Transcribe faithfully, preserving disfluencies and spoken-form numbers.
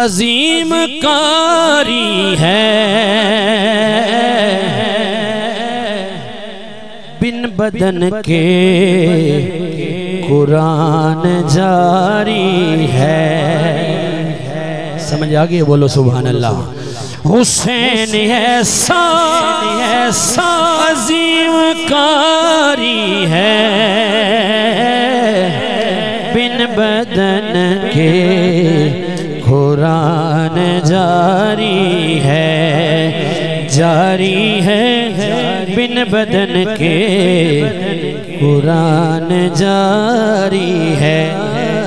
अजीम कारी है, बिन बदन के कुरान जारी है। समझ आ गई? बोलो सुभान अल्लाह। हुसैन ऐसा ऐसा अजीम कारी है, बिन बदन के कुरान जारी है, जारी है बिन बदन के कुरान जारी है।